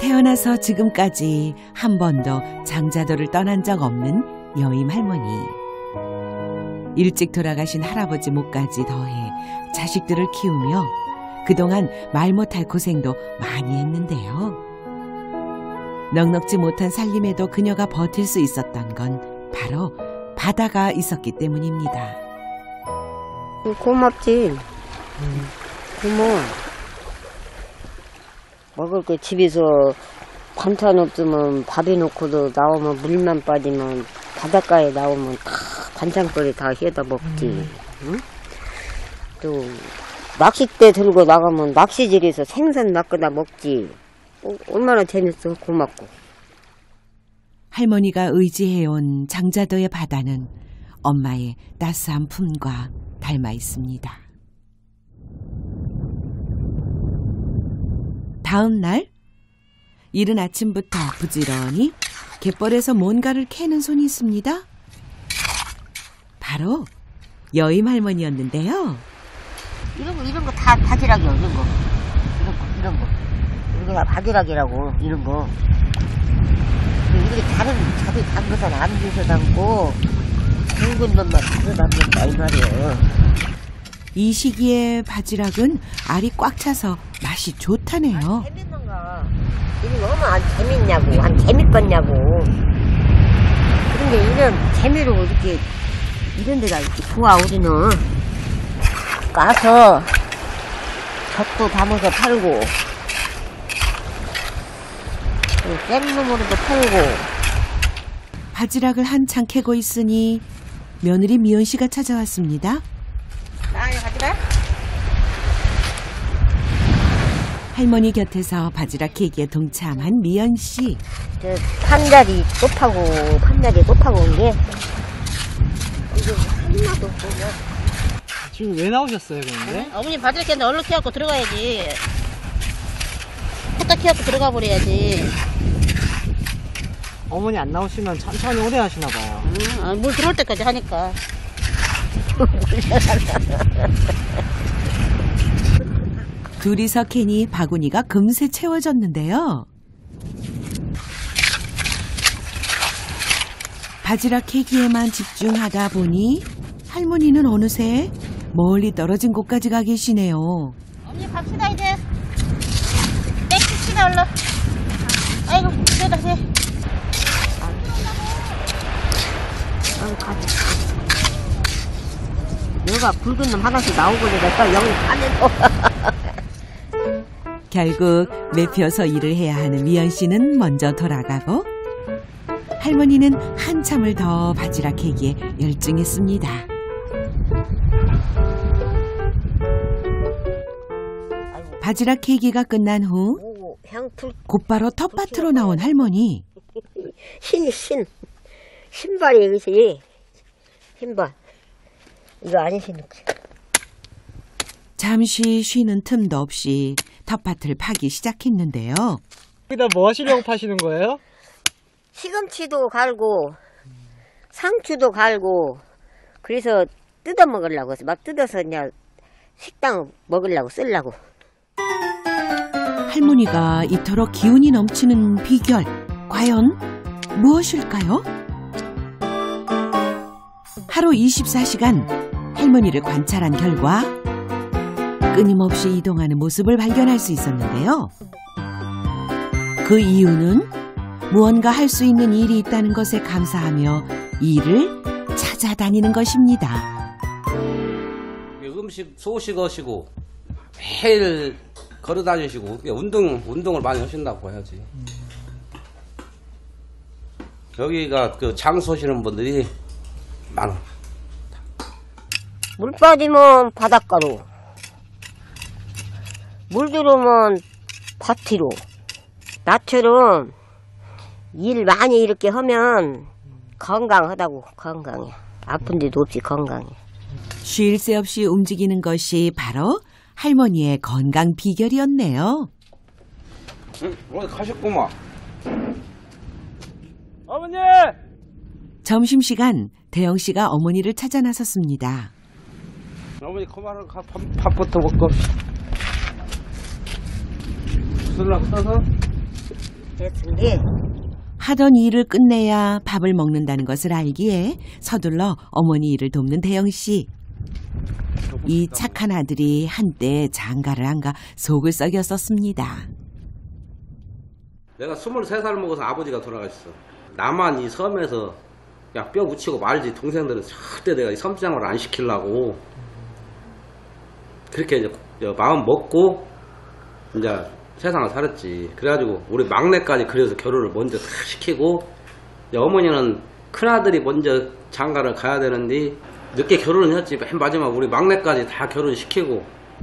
태어나서 지금까지 한 번도 장자도를 떠난 적 없는 여임 할머니. 일찍 돌아가신 할아버지 몫까지 더해 자식들을 키우며 그동안 말 못할 고생도 많이 했는데요. 넉넉지 못한 살림에도 그녀가 버틸 수 있었던 건 바로 바다가 있었기 때문입니다. 고맙지. 고마워. 먹을 거 집에서 반찬 없으면 밥에 놓고도 나오면 물만 빠지면 바닷가에 나오면 다 반찬거리 다 해다 먹지. 응? 또 낚싯대 들고 나가면 낚시질에서 생선 낚아다 먹지. 얼마나 재밌어. 고맙고. 할머니가 의지해온 장자도의 바다는 엄마의 따스한 품과 닮아 있습니다. 다음 날 이른 아침부터 부지런히 갯벌에서 뭔가를 캐는 손이 있습니다. 바로 여임 할머니였는데요. 이런 거 다 바지락이야. 이런 거 이게 다 바지락이라고. 이런 거 이렇게 자기 단 것은 안 주셔 담고 굵은 놈만 주셔 담는다 이 말이에요. 이 시기에 바지락은 알이 꽉 차서 맛이 좋다네요. 재밌는가? 이게 너무 안 재밌냐고, 안 재밌겠냐고. 그런데 이런 재미로 이렇게 이런 데가 이렇게 좋아. 우리는 가서 젖도 담아서 팔고 깻놈으로도 팔고. 바지락을 한창 캐고 있으니 며느리 미연 씨가 찾아왔습니다. 나야 바지락? 할머니 곁에서 바지락 캐기에 동참한 미연 씨. 저 판자리 곱하고 온 게 이거 하나도 없고. 지금 왜 나오셨어요, 그런데? 어머니 바지락 캐는데 얼른 캐갖고 들어가야지. 후딱 캐갖고 들어가 버려야지. 어머니 안 나오시면 천천히 오래 하시나 봐요. 물 들어올 때까지 하니까. 둘이서 캐니 바구니가 금세 채워졌는데요. 바지락 캐기에만 집중하다 보니 할머니는 어느새 멀리 떨어진 곳까지 가 계시네요. 어머니 갑시다 이제. 땡깁시다 얼른. 아이고 그래다 해. 가지. 내가 붉은 놈 하나씩 나오고 그러니까 여기 안에서. 결국 매표서 일을 해야 하는 미연 씨는 먼저 돌아가고 할머니는 한참을 더 바지락 캐기에 열중했습니다. 바지락 캐기가 끝난 후 곧바로 텃밭으로 나온 할머니. 신발이 여기지. 신발. 이거 안 신고. 잠시 쉬는 틈도 없이 텃밭을 파기 시작했는데요. 여기다 뭐 하시려고 파시는 거예요? 시금치도 갈고 상추도 갈고 그래서 뜯어 먹으려고 막 뜯어서 그냥 식당 먹으려고 쓰려고. 할머니가 이토록 기운이 넘치는 비결 과연 무엇일까요? 하루 24시간 할머니를 관찰한 결과 끊임없이 이동하는 모습을 발견할 수 있었는데요. 그 이유는 무언가 할 수 있는 일이 있다는 것에 감사하며 일을 찾아다니는 것입니다. 음식 쏘시고 매일 걸어 다니시고 운동을 많이 하신다고 해야지. 여기가 그 장 쏘시는 분들이 많아. 물 빠지면 바닷가로, 물 들어오면 밭으로. 나처럼 일 많이 이렇게 하면 건강하다고. 건강해. 아픈 데도 없이 건강해. 쉴 새 없이 움직이는 것이 바로 할머니의 건강 비결이었네요. 응? 어디 가셨구만. 어머니! 점심시간 대영씨가 어머니를 찾아 나섰습니다. 어머니 그만하고 밥부터 먹고 술랑 써서 됐은 게 하던 일을 끝내야 밥을 먹는다는 것을 알기에 서둘러 어머니 일을 돕는 대영 씨. 이 착한 아들이 한때 장가를 안 가 속을 썩였었습니다. 내가 23살 먹어서 아버지가 돌아가셨어. 나만 이 섬에서 그냥 뼈 묻히고 말지. 동생들은 절대 내가 이 섬장을 안 시키려고 그렇게 이제 마음 먹고 이제 세상을 살았지. 그래가지고 우리 막내까지 그래서 결혼을 먼저 다 시키고, 이제 어머니는 큰아들이 먼저 장가를 가야 되는데 늦게 결혼을 했지. 맨 마지막 우리 막내까지 다 결혼시키고.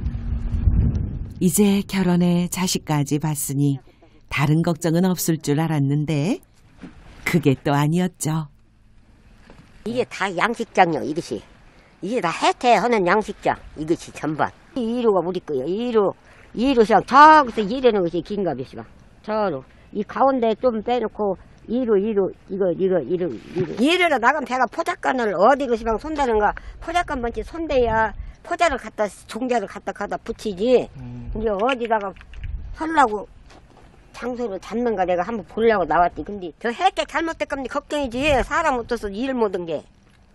이제 결혼해 자식까지 봤으니 다른 걱정은 없을 줄 알았는데 그게 또 아니었죠. 이게 다 양식장이요. 이것이 이게 다 해태하는 양식장. 이것이 전반. 이 1호가 우리 거예요. 2호 시장 저기서 일하는 것이 긴가 벼시가. 저로 이 가운데 좀 빼놓고 2호 이거 1호로 나가면 배가 포작간을 어디로 시방 손대는가. 포작간 먼저 손대야 포자를 갖다 종자를 갖다 붙이지. 이제 어디다가 하려고 장소를 잡는가 내가 한번 보려고 나왔지. 근데 저 해게 잘못될 겁니다. 걱정이지. 사람 없어서 일 못한 게.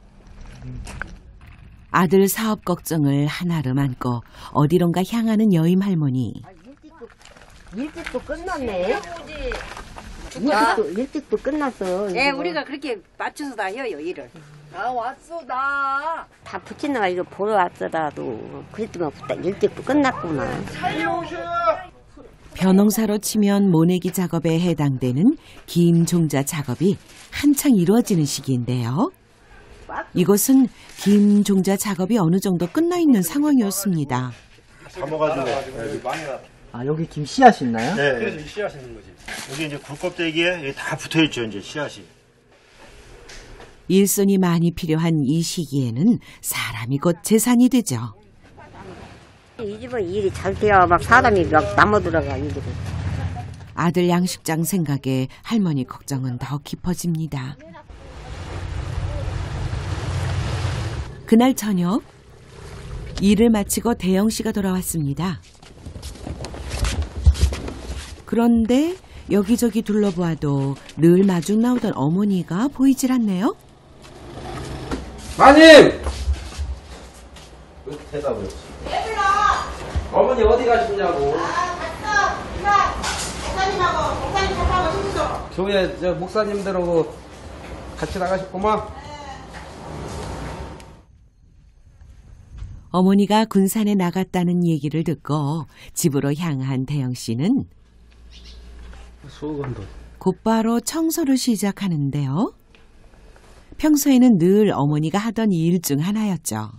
아들 사업 걱정을 하나로 안고 어디론가 향하는 여임 할머니. 일찍도 끝났네. 일찍도 끝났어. 예, 우리가 그렇게 맞춰서 다 해요, 일을. 아, 왔어, 나. 다 붙이나가 이거 보러 왔어라도 그랬더만 일찍도 끝났구만. 벼농사로 치면 모내기 작업에 해당되는 긴 종자 작업이 한창 이루어지는 시기인데요. 이곳은 긴 종자 작업이 어느 정도 끝나 있는 상황이었습니다. 담아가지고. 아, 여기 김 씨앗이 있나요? 네. 그래서 씨앗 있는 거지. 여기 이제 굴껍데기에 여기 다 붙어 있죠, 이제 씨앗이. 일손이 많이 필요한 이 시기에는 사람이 곧 재산이 되죠. 이 집은 일이 잘 돼야 막 사람이 막 남아들어가 이들은. 아들 양식장 생각에 할머니 걱정은 더 깊어집니다. 그날 저녁 일을 마치고 대영 씨가 돌아왔습니다. 그런데 여기저기 둘러보아도 늘 마중 나오던 어머니가 보이질 않네요. 마님! 왜 대답을 했지? 어머니 어디 가시냐고. 교회 저 목사님들하고 같이 나가셨구만. 어머니가 군산에 나갔다는 얘기를 듣고 집으로 향한 대영 씨는 수건도. 곧바로 청소를 시작하는데요. 평소에는 늘 어머니가 하던 일 중 하나였죠.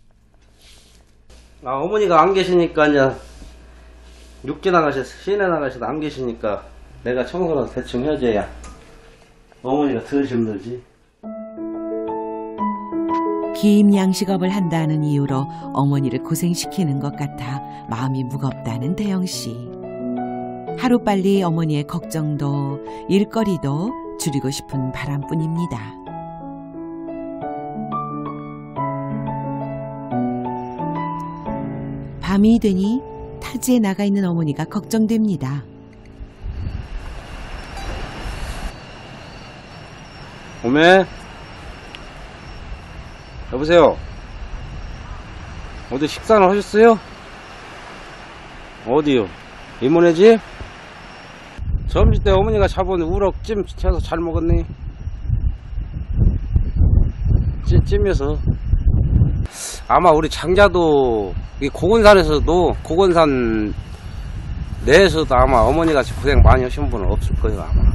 아, 어머니가 안 계시니까 이제 육지 나가셔서 시내 나가셔서 안 계시니까 내가 청소는 대충 해줘야 어머니가 덜 힘들지. 긴 양식업을 한다는 이유로 어머니를 고생시키는 것 같아 마음이 무겁다는 대영 씨. 하루빨리 어머니의 걱정도 일거리도 줄이고 싶은 바람뿐입니다. 밤이 되니 타지에 나가 있는 어머니가 걱정됩니다. 오메? 여보세요? 어디 식사는 하셨어요? 어디요? 이모네 집? 점심 때 어머니가 잡은 우럭찜 해서 잘 먹었네. 찜에서 아마 우리 장자도 이 고건산에서도 고건산 내에서도 아마 어머니같이 고생 많이 하신 분은 없을 거예요 아마.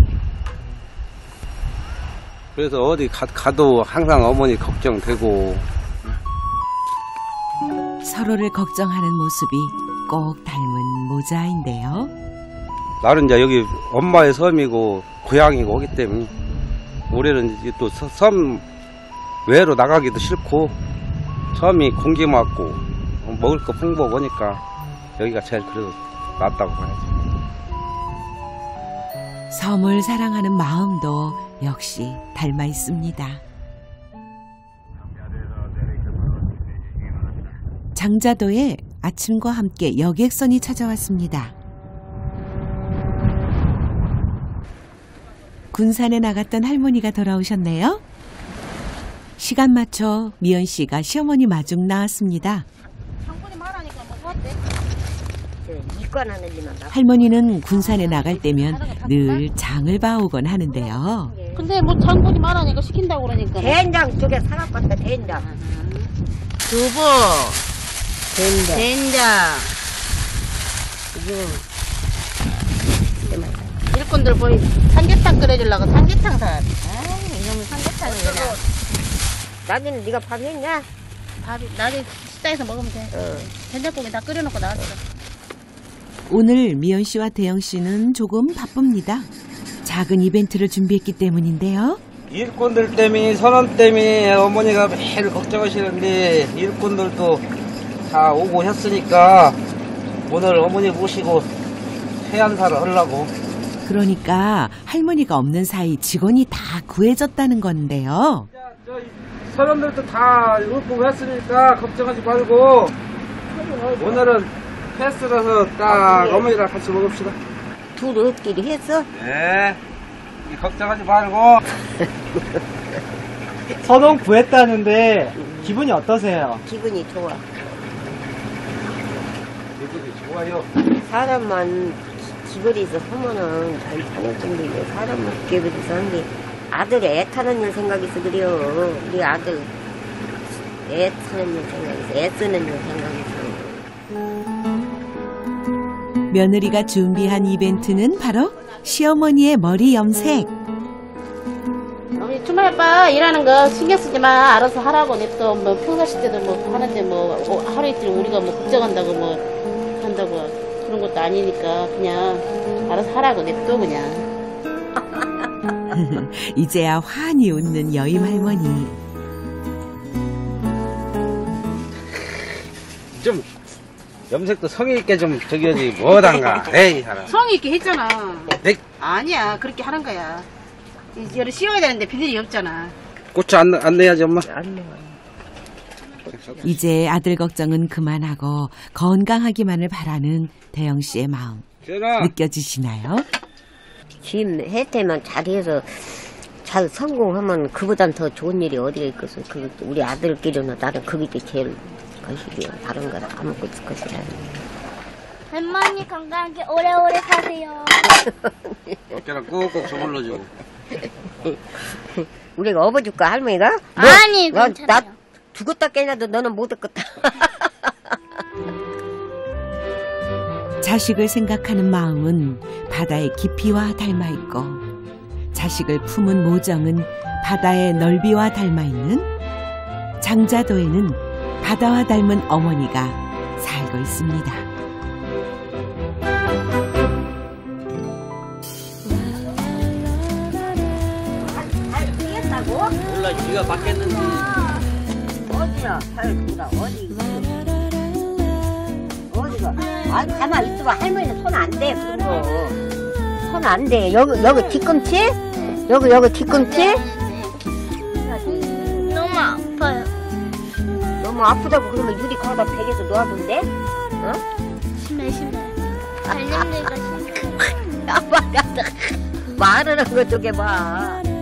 그래서 어디 가도 항상 어머니 걱정되고. 서로를 걱정하는 모습이 꼭 닮은 모자인데요. 나는 이제 여기 엄마의 섬이고 고향이고 하기 때문에 올해는 이제 또 섬 외로 나가기도 싫고 섬이 공기 맞고 먹을 거 풍부하고 하니까 여기가 제일 그래도 낫다고 봐야지. 섬을 사랑하는 마음도 역시 닮아 있습니다. 장자도에 아침과 함께 여객선이 찾아왔습니다. 군산에 나갔던 할머니가 돌아오셨네요. 시간 맞춰 미연 씨가 시어머니 마중 나왔습니다. 상분이 말하니까 뭐 어때? 이관하는 데만 나. 할머니는 군산에 나갈 때면 늘 장을 봐오곤 하는데요. 근데 뭐 상분이 말하니까 시킨다고 그러니까. 된장 쪽에 사갖고 된장. 두부, 된장. 된장. 이거 일꾼들 보이 삼계탕 끓여주려고 삼계탕 사. 이놈의 삼계탕이 그냥. 나중에 네가 밥 했냐? 밥이 나중에 식당에서 먹으면 돼. 된장국에 다 끓여놓고 나왔어. 오늘 미연 씨와 대영 씨는 조금 바쁩니다. 작은 이벤트를 준비했기 때문인데요. 일꾼들 때문에 선원 때문에 어머니가 매일 걱정하시는데 일꾼들도 다 오고 했으니까 오늘 어머니 모시고 해안사를 하려고. 그러니까 할머니가 없는 사이 직원이 다 구해졌다는 건데요. 선원들도 다 오고 했으니까 걱정하지 말고 오늘은 패스라서 딱 어머니랑 같이 먹읍시다. 둘 없기로 했어? 네. 걱정하지 말고. 선원 구했다는데 기분이 어떠세요? 기분이 좋아. 기분이 좋아요. 사람만 기거리에서 하면은 잘 사는 정도인데 사람만 기거리에서 하는데 아들 애 타는 일 생각해서 그래요. 우리 아들 애 타는 일 생각해서 애 쓰는 일 생각해서. 며느리가 준비한 이벤트는 바로 시어머니의 머리 염색. 어머니 주말 아빠 일하는 거 신경 쓰지 마. 알아서 하라고 냅둬. 뭐 평상시 때도 뭐 하는데 뭐 하루 이틀 우리가 뭐 걱정한다고 뭐 한다고 그런 것도 아니니까 그냥 알아서 하라고 냅둬 그냥. 이제야 환히 웃는 여임 할머니. 좀 염색도 성의 있게 좀 저기 하지 뭐단가. 에이 하나. 성의 있게 했잖아. 네. 아니야 그렇게 하는 거야. 이제 씌워야 되는데 비닐이 없잖아. 고추 안 내야지 엄마. 이제 아들 걱정은 그만하고 건강하기만을 바라는 대영 씨의 마음 전화. 느껴지시나요? 지금 해 때만 잘해서 잘 성공하면 그보단 더 좋은 일이 어디가 있겠어. 그 우리 아들끼리는 나는 그게 제일 것이고요. 다른 거는 아무것도 것이라. 할머니 건강하게 오래오래 사세요. 어깨랑 꾹꾹 주물러주고. 우리가 업어줄까 할머니가? 아니, 나 괜찮아요. 죽었다 깨냐도 너는 못 얻겠다. 자식을 생각하는 마음은 바다의 깊이와 닮아 있고 자식을 품은 모정은 바다의 넓이와 닮아 있는 장자도에는 바다와 닮은 어머니가 살고 있습니다. 잘 뛰었다고? 몰라 네가 받겠는지. 어디야? 잘 보라. 어디가? 아, 가만 있어봐. 할머니는 손 안 대, 그런 거. 손 안 돼. 여기 뒤꿈치? 여기 뒤꿈치? 너무 아파요. 너무 아프다고 그러면 유리 거기다 베개서 놓아둔대? 어? 심해. 발냄새가 심해. 말을 한 거 저게 봐.